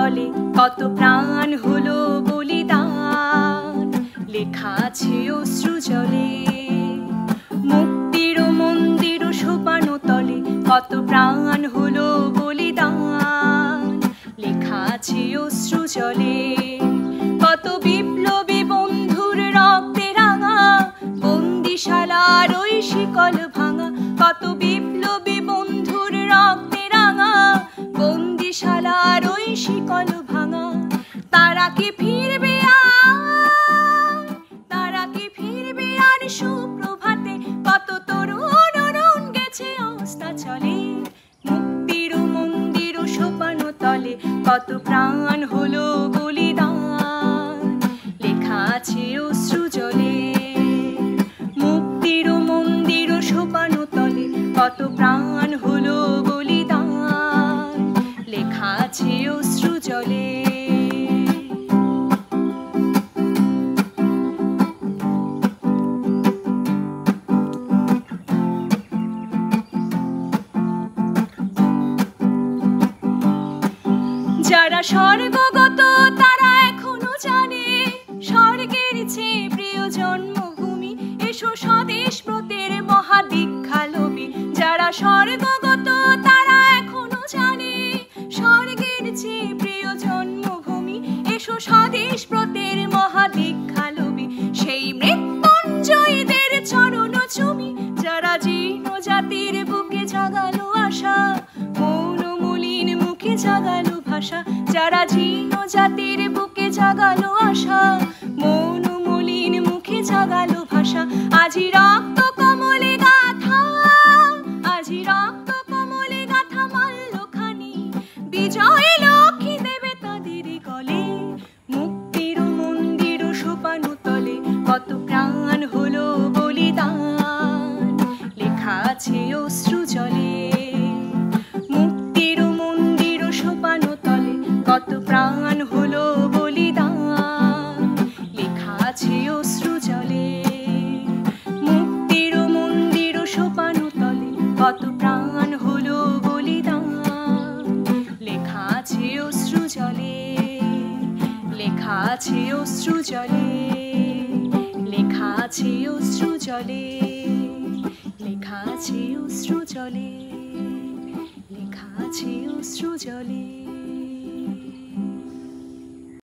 তলে কত প্রাণ হলো বলিদান, লেখা আছে অশ্রু জলে। মুক্তির মন্দির শোভানো তলে কত প্রাণ হলো বলিদান, লেখা আছে অশ্রু জলে। কত বিপ্লবী বন্ধুর রক্তে রাঙা বন্দিশালার ওই শিকল ভাঙা, কত বিপ্লবী বন্ধুর রক্তে রাঙা বন্দিশালার ওই শিকল ভাঙা। তারা কি ফিরবে আর, তারা কি ফিরবে আর সুপ্রভাতে, কত তরুণ অরুণ গেছে অস্তাচলে। মুক্তির মন্দির শোভানো তলে কত প্রাণ হলো বলিদান, লেখা আছে অশ্রু জলে। মুক্তির মন্দির শোভানো তলে কত প্রাণ হলো বলিদান, লেখা আছে অশ্রু জলে। যারা স্বর্গগত তারা এখনো জানে স্বর্গের চেয়ে প্রিয় জন্মভূমি, এসো স্বদেশ ব্রতের মহাদীক্ষা লোভী। যারা স্বর্গগত তারা এখনো জানে স্বর্গের চেয়ে প্রিয় জন্মভূমি, এসো স্বদেশ ব্রতের মহাদীক্ষা লোভী। সেই মৃত্যুঞ্জয়ীদের চরণ চুমি, যারা জীর্ণ জাতির বুকে জাগালো আশা, মৌন মলিন মুখে জাগালো ভাষা। যারা জীর্ণ জাতির বুকে জাগালো আশা, মৌন মলিন মুখে জাগালো ভাষা। আজি রক্ত কমলে গাথা, আজি রক্ত কমলে গাথা মাল্যখানি, বিজয় লক্ষ্মী দেবে তাদের গলে। মুক্তির মন্দির শোভানো তলে কত প্রাণ হলো বলিদান, লেখা আছে অশ্রু জলে। মুক্তির মন্দির শোভানো তলে কত প্রাণ হলো বলিদান, লেখা আছে অশ্রু জলে। মুক্তির মন্দির শোভানো তলে কত প্রাণ হলো বলিদান, লেখা আছে অশ্রু জলে। লেখা আছে অশ্রু জলে, লেখা আছে অশ্রু জলে, লেখা আছে অশ্রু জলে, লেখা আছে অশ্রু জলে।